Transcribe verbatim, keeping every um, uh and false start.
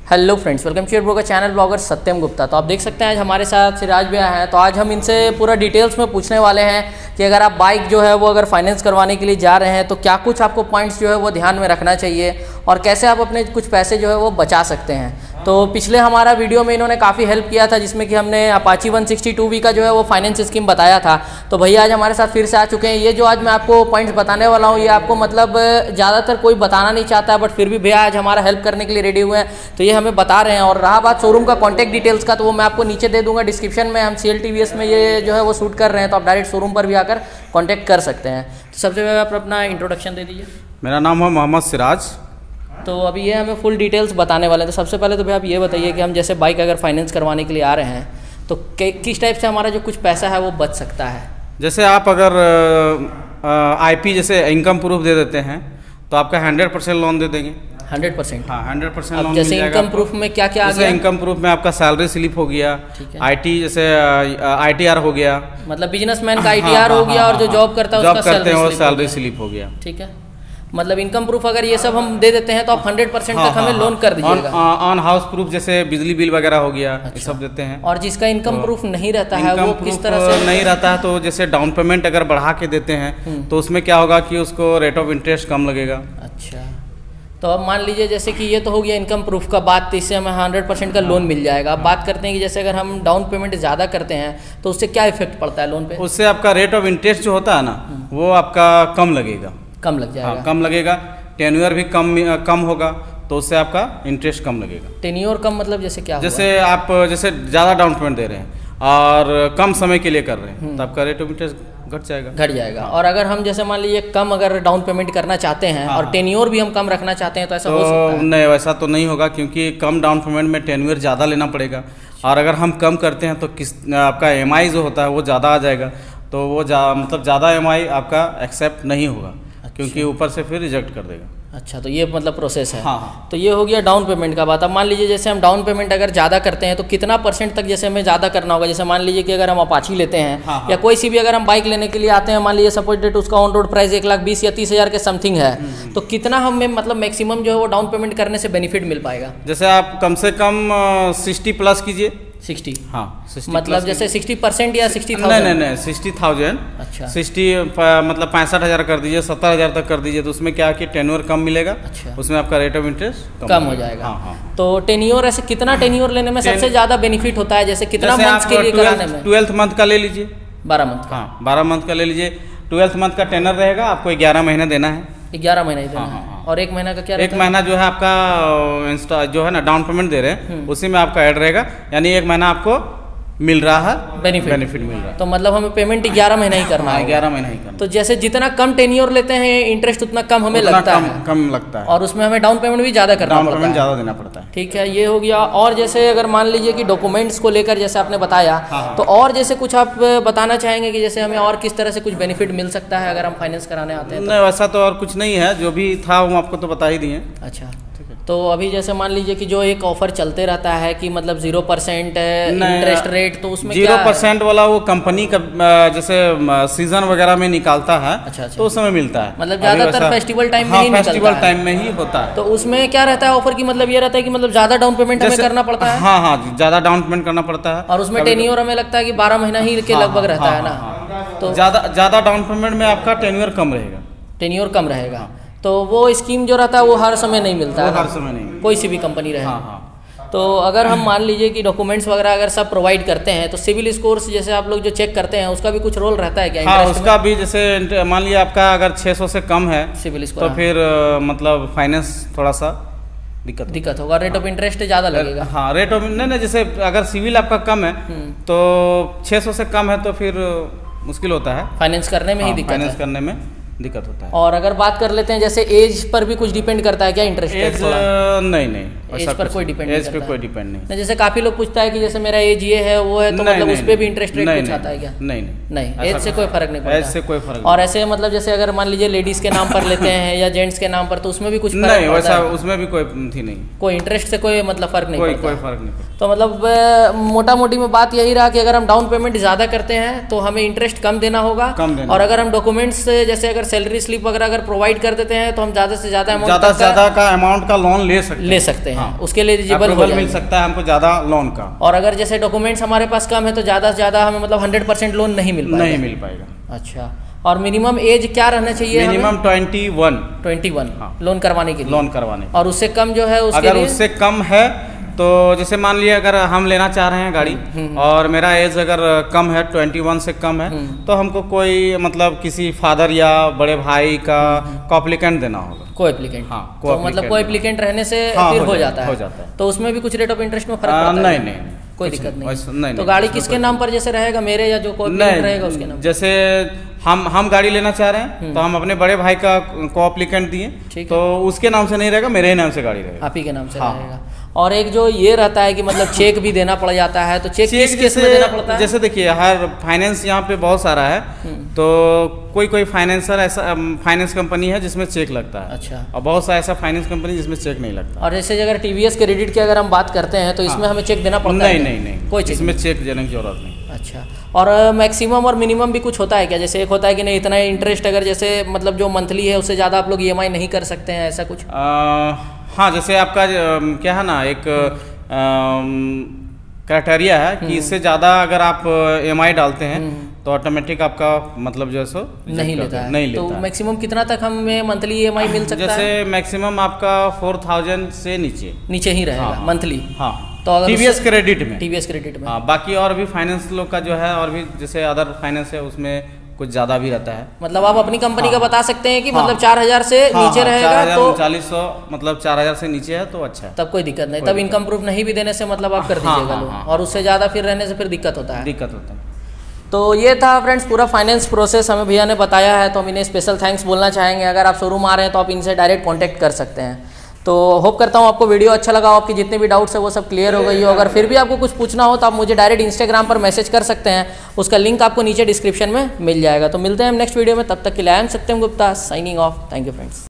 Hello friends, welcome to your blogger channel blogger Satyam Gupta. तो आप देख सकते हैं आज हमारे साथ सिराज भैया हैं। तो आज हम इनसे पूरा डिटेल्स में पूछने वाले हैं कि अगर आप बाइक जो है वो अगर फाइनेंस करवाने के लिए जा रहे हैं तो क्या कुछ आपको पॉइंट्स जो है वो ध्यान में रखना चाहिए और कैसे आप अपने कुछ पैसे जो है वो बचा सकते हैं। तो पिछले हमारा वीडियो में इन्होंने काफ़ी हेल्प किया था जिसमें कि हमने Apache one sixty two V का जो है वो फाइनेंस स्कीम बताया था। तो भैया आज हमारे साथ फिर से आ चुके हैं। ये जो आज मैं आपको पॉइंट्स बताने वाला हूँ ये आपको मतलब ज़्यादातर कोई बताना नहीं चाहता है, बट फिर भी भैया आज हमारा हेल्प करने के लिए रेडी हुए हैं तो ये हमें बता रहे हैं। और रहा बात शोरूम का कॉन्टैक्ट डिटेल्स का तो वो मैं आपको नीचे दे दूंगा डिस्क्रिप्शन में। हम C L T V S में ये जो है वो शूट कर रहे हैं तो आप डायरेक्ट शोरूम पर भी आकर कॉन्टैक्ट कर सकते हैं। तो सबसे पहले आप अपना इंट्रोडक्शन दे दीजिए। मेरा नाम है मोहम्मद सिराज। तो अभी ये हमें फुल डिटेल्स बताने वाले हैं। तो सबसे पहले तो भैया आप ये बताइए कि हम जैसे बाइक अगर फाइनेंस करवाने के लिए आ रहे हैं तो किस टाइप से हमारा जो कुछ पैसा है वो बच सकता है। जैसे आप अगर आईपी जैसे इनकम प्रूफ दे देते हैं तो आपका हंड्रेड परसेंट लोन दे देंगे। हंड्रेड परसेंट हाँ हंड्रेड परसेंट लोन जैसे इनकम प्रूफ में क्या क्या आ गया? इनकम प्रूफ में आपका सैलरी स्लिप हो गया, आईटी जैसे आईटीआर हो गया, मतलब बिजनेसमैन का आईटीआर हो गया और जो जॉब करता है जॉब करते हैं वो सैलरी स्लिप हो गया। ठीक है, मतलब इनकम प्रूफ अगर ये सब हम दे देते हैं तो आप हंड्रेड परसेंट तक हमें लोन कर दीजिएगा। ऑन हाउस प्रूफ जैसे बिजली बिल वगैरह हो गया, ये सब देते हैं। और जिसका इनकम प्रूफ नहीं रहता है वो किस तरह से नहीं रहता है तो जैसे डाउन पेमेंट अगर बढ़ा के देते हैं तो उसमें क्या होगा कि उसको रेट ऑफ इंटरेस्ट कम लगेगा। अच्छा, तो अब मान लीजिए जैसे कि ये तो हो गया इनकम प्रूफ का बात, तो इससे हमें हंड्रेड परसेंट का लोन मिल जाएगा। अब बात करते हैं कि जैसे अगर हम डाउन पेमेंट ज़्यादा करते हैं तो उससे क्या इफेक्ट पड़ता है लोन पे? उससे आपका रेट ऑफ इंटरेस्ट जो होता है ना वो आपका कम लगेगा। कम लग जाएगा? हाँ, कम लगेगा। टेन्योर भी कम कम होगा तो उससे आपका इंटरेस्ट कम लगेगा। टेन्योर कम मतलब जैसे क्या? जैसे आप जैसे ज़्यादा डाउन पेमेंट दे रहे हैं और कम समय के लिए कर रहे हैं तो आपका रेट ऑफ इंटरेस्ट घट जाएगा। घट जाएगा। और अगर हम जैसे मान लीजिए कम अगर डाउन पेमेंट करना चाहते हैं हाँ, और टेन्योर भी हम कम रखना चाहते हैं तो ऐसा तो हो सकता है? नहीं, वैसा तो नहीं होगा क्योंकि कम डाउन पेमेंट में टेन्योर ज़्यादा लेना पड़ेगा और अगर हम कम करते हैं तो किस आपका एम आई जो होता है वो ज़्यादा आ जाएगा तो वो जा, मतलब ज़्यादा एम आई आपका एक्सेप्ट नहीं होगा। अच्छा। क्योंकि ऊपर से फिर रिजेक्ट कर देगा। अच्छा, तो ये मतलब प्रोसेस है। हाँ। तो ये हो गया डाउन पेमेंट का बात। अब मान लीजिए जैसे हम डाउन पेमेंट अगर ज़्यादा करते हैं तो कितना परसेंट तक जैसे हमें ज़्यादा करना होगा? जैसे मान लीजिए कि अगर हम अपाची लेते हैं हाँ, या कोई सी भी अगर हम बाइक लेने के लिए आते हैं, मान लीजिए सपोज डेट उसका ऑन रोड प्राइस एक लाख बीस या तीस हज़ार के समथिंग है, तो कितना हमें मतलब मैक्सिमम जो है वो डाउन पेमेंट करने से बेनिफिट मिल पाएगा? जैसे आप कम से कम सिक्सटी प्लस कीजिए। सिक्सटी? हाँ, मतलब जैसे सिक्सटी परसेंट या सिक्सटी थाउजेंड? नहीं नहीं नहीं सिक्सटी थाउजेंड। अच्छा, सिक्सटी मतलब पैंसठ हज़ार कर दीजिए, सत्तर हज़ार तक कर दीजिए तो उसमें क्या कि टेन्योर कम मिलेगा। अच्छा, उसमें आपका रेट ऑफ इंटरेस्ट कम हो जाएगा। हाँ, हाँ। तो टेन्योर ऐसे कितना टेन्योर लेने में सबसे ज़्यादा बेनिफिट होता है? जैसे कितना मंथ के लिए कराने में? ट्वेल्थ मंथ का ले लीजिए। बारह मंथ? हाँ, बारह मंथ का ले लीजिए। ट्वेल्थ मंथ का टेनर रहेगा, आपको ग्यारह महीने देना है। ग्यारह महीने देना हाँ, है। हाँ, और एक महीना का क्या? एक महीना जो है आपका इंस्टा जो है ना डाउन पेमेंट दे रहे हैं उसी में आपका ऐड रहेगा, यानी एक महीना आपको मिल रहा है बेनिफिट बेनिफिट मिल रहा है। तो मतलब हमें पेमेंट ग्यारह महीना ही करना है? ग्यारह महीना ही करना। तो जैसे जितना कम टेन्योर लेते हैं इंटरेस्ट उतना कम हमें लगता कम, है कम लगता है और उसमें हमें डाउन पेमेंट भी ज़्यादा करना पड़ता है। पेमेंट ज़्यादा देना पड़ता है। ठीक है, ये हो गया। और जैसे अगर मान लीजिए कि डॉक्यूमेंट्स को लेकर जैसे आपने बताया, हाँ, तो और जैसे कुछ आप बताना चाहेंगे कि जैसे हमें और किस तरह से कुछ बेनिफिट मिल सकता है अगर हम फाइनेंस कराने आते हैं? नहीं, वैसा तो और कुछ नहीं है, जो भी था वो आपको तो बता ही दिए। अच्छा, तो अभी जैसे मान लीजिए कि जो एक ऑफर चलते रहता है कि मतलब जीरो परसेंट इंटरेस्ट रेट, तो उसमें जीरो परसेंट वाला वो कंपनी का जैसे सीजन वगैरह में निकालता है। अच्छा, अच्छा। तो उस समय मिलता है, मतलब ज्यादातर फेस्टिवल टाइम में ही निकलता है। फेस्टिवल टाइम में ही होता है। तो उसमें क्या रहता है ऑफर की? मतलब ये रहता है कि मतलब ज्यादा डाउन पेमेंट हमें करना पड़ता है? हाँ हाँ, ज्यादा डाउन पेमेंट करना पड़ता है। और उसमें टेन्योर हमें लगता है कि बारह महीना ही के लगभग रहता है ना? तो ज्यादा ज्यादा डाउन पेमेंट में आपका टेन्योर कम रहेगा। टेन्योर कम रहेगा। तो वो स्कीम जो रहता है वो हर समय नहीं मिलता है? हर समय नहीं, कोई सी भी कंपनी रहे। हाँ, हाँ। तो अगर हम मान लीजिए कि डॉक्यूमेंट्स वगैरह अगर सब प्रोवाइड करते हैं तो सिविल स्कोर जैसे आप लोग जो चेक करते हैं उसका भी कुछ रोल रहता है क्या? हाँ, उसका भी जैसे मान लिया आपका अगर छह सौ से कम है सिविल स्कोर तो फिर मतलब फाइनेंस थोड़ा सा दिक्कत दिक्कत होगा, रेट ऑफ इंटरेस्ट ज़्यादा लगेगा। हाँ, रेट ऑफ नहीं नहीं जैसे अगर सिविल आपका कम है तो छह सौ से कम है तो फिर मुश्किल होता है फाइनेंस करने में। हाँ, ही दिक्कत फाइनेंस करने में दिक्कत होता है। और अगर बात कर लेते हैं जैसे एज पर भी कुछ डिपेंड करता है क्या इंटरेस्ट रेट? नहीं नहीं, एज पर कोई डिपेंड एज पे कोई डिपेंड नहीं। जैसे काफी लोग पूछता है कि जैसे मेरा एज ये है वो है तो मतलब उस पर भी इंटरेस्ट रेट कुछ आता है क्या? नहीं नहीं, एज से कोई फर्क नहीं पड़ता। एज से कोई फर्क। और ऐसे मतलब जैसे अगर मान लीजिए लेडीज के नाम पर लेते हैं या जेंट्स के नाम पर तो उसमें भी कुछ नहीं, वैसा उसमें भी कोई थी नहीं, कोई इंटरेस्ट से कोई मतलब फर्क नहीं कोई कोई फर्क नहीं। तो मतलब मोटा मोटी में बात यही रहा कि अगर हम डाउन पेमेंट ज़्यादा करते हैं तो हमें इंटरेस्ट कम देना होगा, और अगर हम डॉक्यूमेंट्स जैसे अगर सैलरी स्लिप वगैरह अगर प्रोवाइड कर देते हैं तो हम ज़्यादा से ज़्यादा अमाउंट ज़्यादा से ज़्यादा का अमाउंट का लोन ले सकते ले सकते हैं। हाँ। उसके लिए एलिजिबल हो मिल सकता है हमको ज़्यादा लोन का। और अगर जैसे डॉक्यूमेंट्स हमारे पास कम है तो ज़्यादा से ज़्यादा हमें मतलब हंड्रेड परसेंट लोन नहीं मिल पाएगा। नहीं मिल पाएगा। अच्छा, और मिनिमम एज क्या रहना चाहिए? Minimum twenty one twenty one loan करवाने के लिए। लोन करवाने और उससे कम जो है उसके अगर लिए? उससे कम है तो जैसे मान लिया अगर हम लेना चाह रहे हैं गाड़ी और मेरा एज अगर कम है ट्वेंटी वन से कम है तो हमको कोई मतलब किसी फादर या बड़े भाई का कोएप्लिकेंट देना होगा। कोएप्लिकेंट, हाँ, तो मतलब कोएप्लिकेंट रहने से हाँ, फिर हो, हो जा, जाता है। हो जाता है। तो उसमें भी कुछ रेट ऑफ इंटरेस्ट में फर्क आ, पड़ता नहीं है? नहीं कोई दिक्कत नहीं, नहीं, नहीं तो गाड़ी किसके नाम पर जैसे रहेगा, मेरे या जो कोएप्लिकेंट रहेगा उसके नाम? जैसे हम हम गाड़ी लेना चाह रहे हैं तो हम अपने बड़े भाई का कोएप्लिकेंट दिए तो उसके नाम से नहीं रहेगा, मेरे ही नाम से गाड़ी रहेगा। आप ही के नाम से रहेगा। और एक जो ये रहता है कि मतलब चेक भी देना पड़ जाता है, तो चेक किस केस में देना पड़ता है? जैसे देखिए हर फाइनेंस यहाँ पे बहुत सारा है, तो कोई कोई फाइनेंसर ऐसा फाइनेंस कंपनी है जिसमें चेक लगता है। अच्छा। और बहुत सा ऐसा फाइनेंस कंपनी जिसमें चेक नहीं लगता। और जैसे अगर टीवीएस क्रेडिट की अगर हम बात करते हैं तो इसमें हमें चेक देना पड़ता है? नहीं नहीं नहीं, कोई चेक इसमें चेक देने की जरूरत नहीं। अच्छा, और मैक्सिमम और मिनिमम भी कुछ होता है क्या? जैसे एक होता है कि नहीं इतना इंटरेस्ट अगर जैसे मतलब जो मंथली है उससे ज़्यादा आप लोग ईएमआई नहीं कर सकते हैं, ऐसा कुछ? हाँ, जैसे आपका क्या है ना एक क्राइटेरिया है कि इससे ज़्यादा अगर आप ईएमआई डालते हैं तो ऑटोमेटिक आपका मतलब जो है सो नहीं लेता है। नहीं लेता तो मैक्सिमम कितना तक हमें मंथली ईएमआई मिल सकता जैसे है? जैसे मैक्सिमम आपका फोर थाउजेंड से नीचे नीचे ही रहेगा मंथली। हाँ, तो अगर टीवीएस क्रेडिट में टीवीएस क्रेडिट में हाँ, बाकी और भी फाइनेंस लोग का जो है और भी जैसे अदर फाइनेंस है उसमें कुछ ज़्यादा भी रहता है। मतलब आप अपनी कंपनी हाँ, का बता सकते हैं कि हाँ, मतलब चार हजार से हाँ, नीचे हाँ, रहेगा तो चालीस सौ मतलब चार हजार से नीचे है तो अच्छा है, तब कोई दिक्कत नहीं। तब इनकम प्रूफ नहीं भी देने से मतलब आप कर हाँ, दीजिएगा हाँ, लोन, हाँ, और उससे ज़्यादा फिर रहने से फिर दिक्कत होता है। दिक्कत होता है। तो ये था फ्रेंड्स पूरा फाइनेंस प्रोसेस हमें भैया ने बताया है, तो हम इन्हें स्पेशल थैंक्स बोलना चाहेंगे। अगर आप शोरूम आ रहे हैं तो आप इनसे डायरेक्ट कॉन्टैक्ट कर सकते हैं। तो होप करता हूँ आपको वीडियो अच्छा लगा, आपकी जितने भी डाउट्स है वो सब क्लियर हो गई हो। अगर फिर भी आपको कुछ पूछना हो तो आप मुझे डायरेक्ट इंस्टाग्राम पर मैसेज कर सकते हैं, उसका लिंक आपको नीचे डिस्क्रिप्शन में मिल जाएगा। तो मिलते हैं हम नेक्स्ट वीडियो में, तब तक के लिए I am Satyam Gupta signing off. Thank you friends.